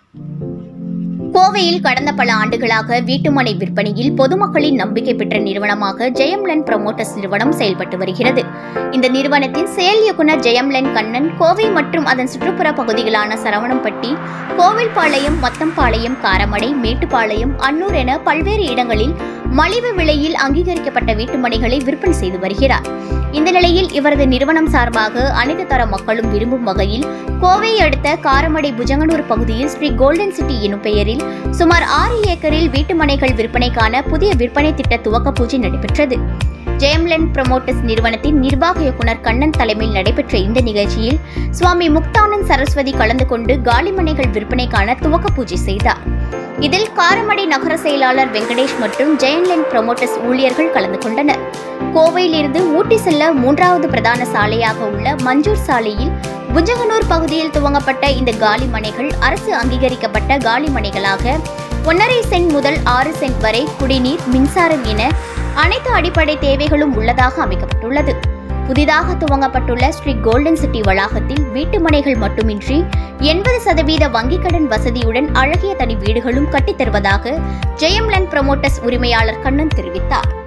கோவையில் கடந்த பல ஆண்டுகளாக வீட்டுமனை விற்பனையில் பொதுமக்களின் நம்பிக்கை பெற்ற நிறுவனமாக ஜெயம்லேண்ட் புரமோட்டர்ஸ் நிறுவனம் செயல்பட்டு வருகிறது. இந்த நிறுவனத்தின் செயல் இயக்குநர் ஜெயம்லேண்ட் கண்ணன் கோவை மற்றும் அதன் சுற்றுப்புற பகுதிகளான சரவணம்பட்டி, கோவில்பாளையம், மத்தம்பாளையம், காரமடை, மேட்டுப்பாளையம், அன்னூர் என பல்வேறு இடங்களில் மலிவு விலையில் அங்கீகரிக்கப்பட்ட வீட்டுமனைகளை விற்பனை செய்து வருகிறார். இந்த நிலையில் இவரது நிறுவனம் சார்பாக அனைத்து தர மக்களும் விரும்பும் வகையில் கோவையை அடுத்த காரமடை புஜங்கனூர் பகுதியில் ஸ்ரீ கோல்டன் சிட்டி எனும் பெயரில் சுமார் 6 ஏக்கரில் வீட்டுமனைகள் விற்பனைக்கான புதிய விற்பனை திட்ட துவக்க பூஜை நடைபெற்றது. ஜெயம்லேண்ட் புரமோட்டர்ஸ் நிறுவனத்தின் நிர்வாக இயக்குநர் கண்ணன் தலைமையில் நடைபெற்ற இந்த நிகழ்ச்சியில் சுவாமி முக்தானந்த் சரஸ்வதி கலந்து கொண்டு காலிமனைகள் விற்பனைக்கான துவக்க பூஜை செய்தார். இதில் காரமடை நகர செயலாளர் வெங்கடேஷ் மற்றும் ஜெயம்லேண்ட் புரமோட்டர்ஸ் ஊழியர்கள் கலந்து கொண்டனர். கோவையிலிருந்து ஊட்டி செல்ல 3வது பிரதான சாலையாக உள்ள மஞ்சூர் சாலையில் புஜங்கனூர் பகுதியில் துவங்கப்பட்ட இந்த காலிமனைகள் அரசு அங்கீகரிக்கப்பட்ட காலிமனைகளாக 1.5 சென்ட் முதல் 6 சென்ட் வரை குடிநீர், மின்சாரம் என அனைத்து அடிப்படை தேவைகளும் உள்ளதாக அமைக்கப்பட்டுள்ளது. புதிதாக துவங்கப்பட்டுள்ள ஸ்ரீ கோல்டன் சிட்டி வளாகத்தில் வீட்டுமனைகள் மட்டுமின்றி 80% வங்கிக் கடன் வசதியுடன் அழகிய தனி வீடுகளும் கட்டித்தருவதாக ஜெயம்லேண்ட் புரமோட்டர்ஸ் உரிமையாளர் கண்ணன் தெரிவித்தார்.